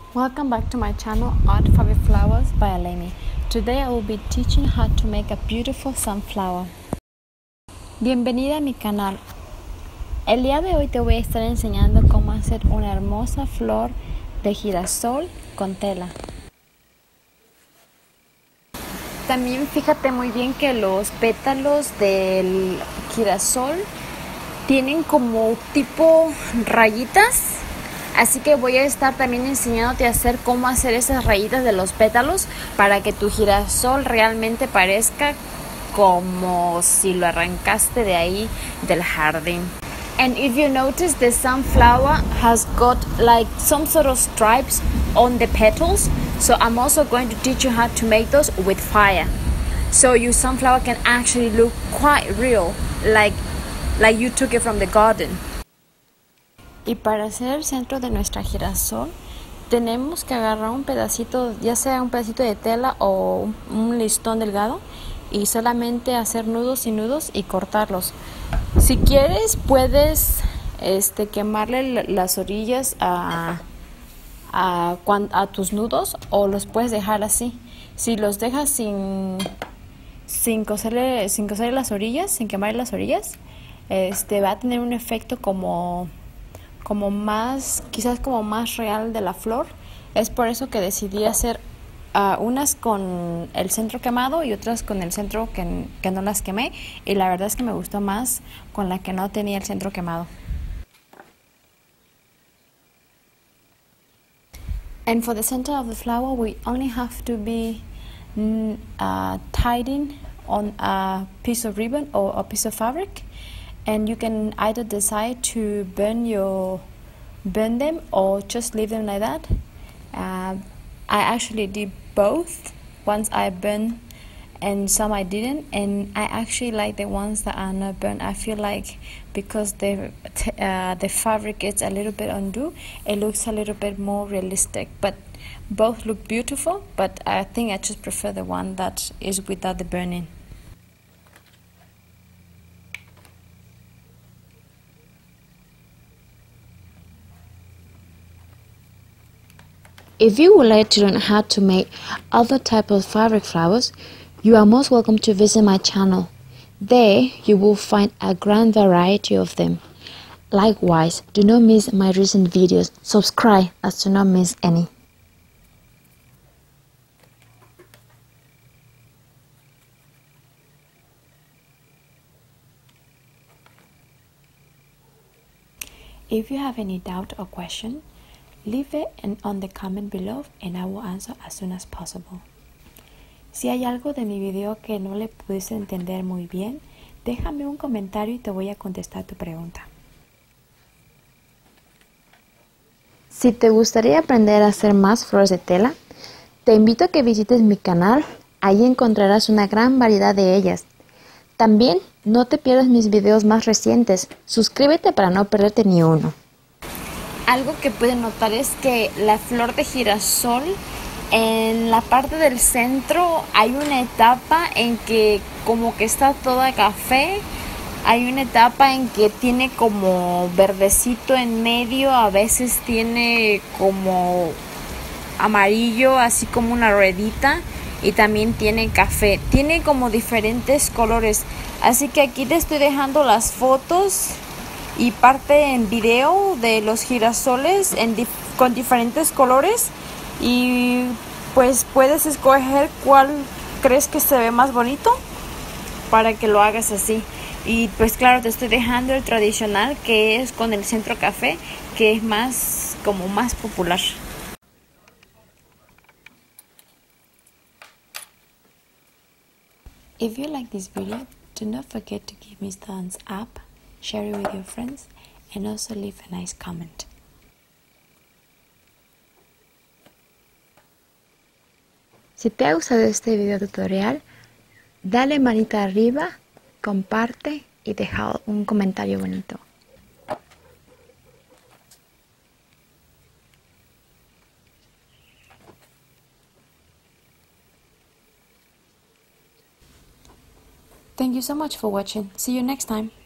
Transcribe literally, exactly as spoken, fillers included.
Welcome back to my channel Art Fabric Flowers by Alemi. Today I will be teaching how to make a beautiful sunflower. Bienvenida a mi canal. El día de hoy te voy a estar enseñando cómo hacer una hermosa flor de girasol con tela. También fíjate muy bien que los pétalos del girasol tienen como tipo rayitas. Así que voy a estar también enseñándote a hacer cómo hacer esas rayitas de los pétalos para que tu girasol realmente parezca como si lo arrancaste de ahí del jardín. And if you notice, the sunflower has got like some sort of stripes on the petals. So I'm also going to teach you how to make those with fire. So your sunflower can actually look quite real, like, like you took it from the garden. Y para hacer el centro de nuestra girasol tenemos que agarrar un pedacito, ya sea un pedacito de tela o un, un listón delgado, y solamente hacer nudos y nudos y cortarlos. Si quieres puedes este, quemarle las orillas a, a, a tus nudos, o los puedes dejar así. Si los dejas sin, sin, coserle, sin coserle las orillas, sin quemarle las orillas, este, va a tener un efecto como... como más, quizás como más real de la flor. Es por eso que decidí hacer uh, unas con el centro quemado y otras con el centro que, que no las quemé, y la verdad es que me gustó más con la que no tenía el centro quemado. And for the center of the flower we only have to be uh, tidying on a piece of ribbon or a piece of fabric. And you can either decide to burn your burn them or just leave them like that. Uh, I actually did both. Once I burned and some I didn't, and I actually like the ones that are not burned. I feel like because the uh, the fabric is a little bit undue, it looks a little bit more realistic. But both look beautiful. But I think I just prefer the one that is without the burning. If you would like to learn how to make other types of fabric flowers, you are most welcome to visit my channel. There you will find a grand variety of them. Likewise, do not miss my recent videos. Subscribe as to not miss any. If you have any doubt or question, leave it in, on the comment below and I will answer as soon as possible. Si hay algo de mi video que no le pudiste entender muy bien, déjame un comentario y te voy a contestar tu pregunta. Si te gustaría aprender a hacer más flores de tela, te invito a que visites mi canal. Ahí encontrarás una gran variedad de ellas. También no te pierdas mis videos más recientes. Suscríbete para no perderte ni uno. Algo que pueden notar es que la flor de girasol, en la parte del centro hay una etapa en que como que está toda café, hay una etapa en que tiene como verdecito en medio, a veces tiene como amarillo, así como una ruedita, y también tiene café, tiene como diferentes colores. Así que aquí te estoy dejando las fotos y parte en video de los girasoles en dif con diferentes colores, y pues puedes escoger cuál crees que se ve más bonito para que lo hagas así. Y pues claro, te estoy dejando el tradicional, que es con el centro café, que es más como más popular. If you like this video, do not forget to give me thumbs up, share it with your friends, and also leave a nice comment. Si te ha gustado este video tutorial, dale manita arriba, comparte y deja un comentario bonito. Thank you so much for watching. See you next time.